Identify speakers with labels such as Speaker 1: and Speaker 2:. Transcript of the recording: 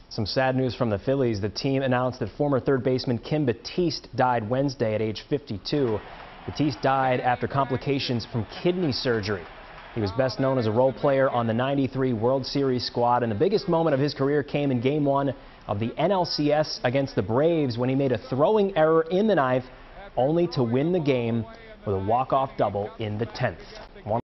Speaker 1: Some sad news from the Phillies. The team announced that former third baseman Batiste died Wednesday at age 52. Batiste died after complications from kidney surgery. He was best known as a role player on the '93 World Series squad, and the biggest moment of his career came in Game 1 of the NLCS against the Braves when he made a throwing error in the ninth, only to win the game with a walk-off double in the 10th.